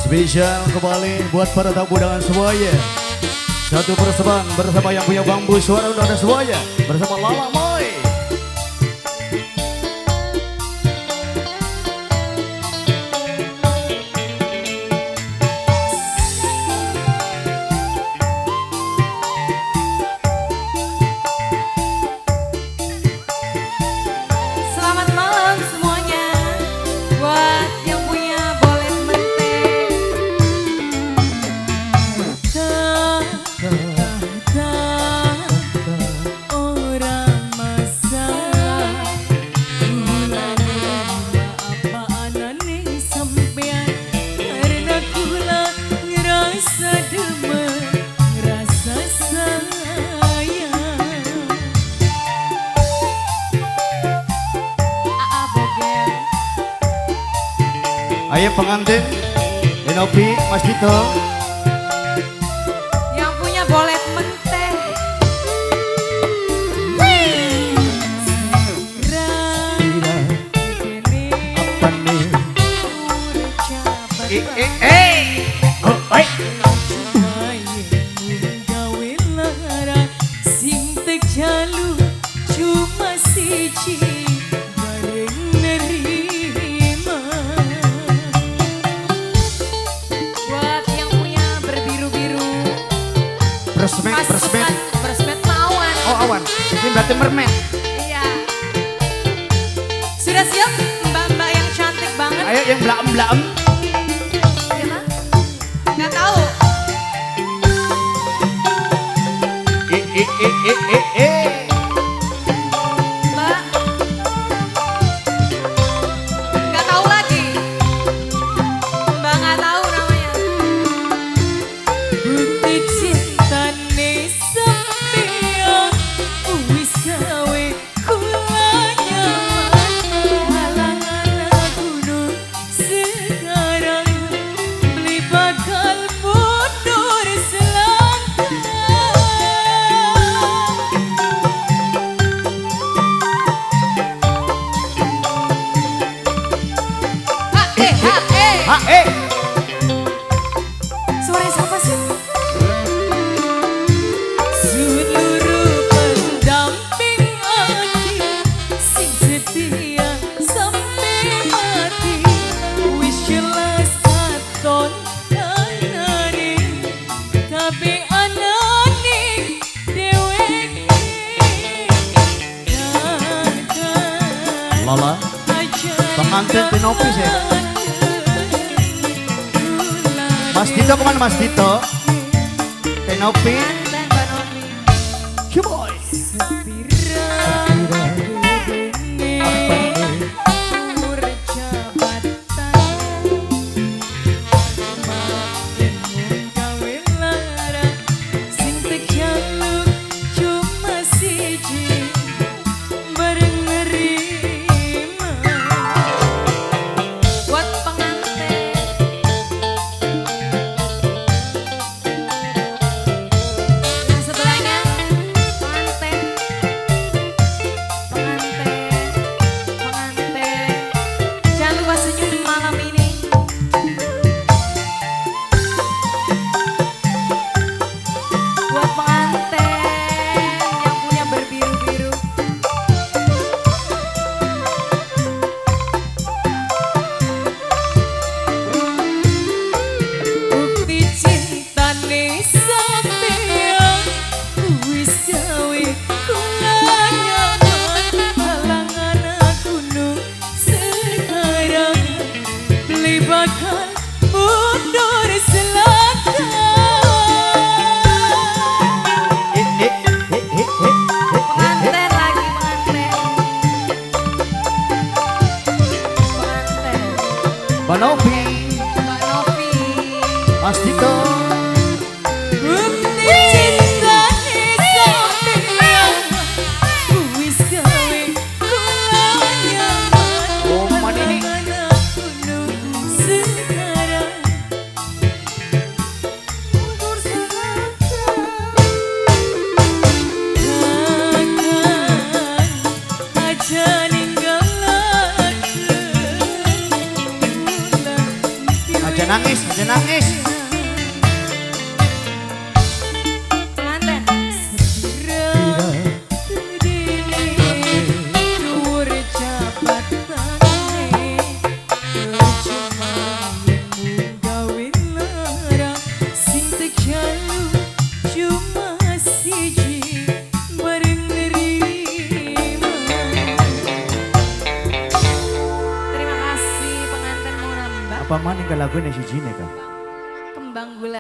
Spesial kembali buat para tamu undangan semuanya. Satu persembahan bersama yang punya bambu suara udah ada semuanya. Bersama Lala Moy. Selamat malam semuanya. Buat yang punya bolet menteng. Orang masalah bulan apa anane sampean karena kula ngerasa demen ngerasa sayang. Ayo pengantin, Enopi, Mas Dito. Yang punya bolet menteh. Apa nih? Oh, baik. Sing terjalu cuma siji bareng nerima. Buat yang punya berbiru-biru. Bersmet. Bersmet awan. Oh awan, ini berarti mermaid. Iya. Sudah siap mbak-mbak yang cantik banget? Ayo yang blaem-blaem. Siapa? Nggak tahu. Mbak. Nggak tahu lagi. Mbak nggak tahu namanya. Bukti cinta sampeyan wis gawe kula nyaman. Halangan gunung sekarang beli bakal mundur selangkah. Suara siapa sih? Seluruh pendamping hati sing setia sampai mati wis jelas katon anane tapi anane deweke Lala, pengantin Enopi sih. Mas Dito kemana Mas Dito? Enopi. Cuboy. bakal mundur selangkah. Pengantin lagi, pengantin. Pengantin. Mbak Novi, Mbak Novi. Mas Dito. Bukti cinta sampeyan wis gawe kula nyaman. Oh, Manini. Sekarang mundur selangkah. Takkan aja ninggalaken. nangis, aja nangis. Pengantin. Dhuwur jabatane percuma yen gawe lara sing tejalu cuma siji bareng nerima. Terima kasih pengantin mau nambah. Apa maning kalaguan si Jine kan?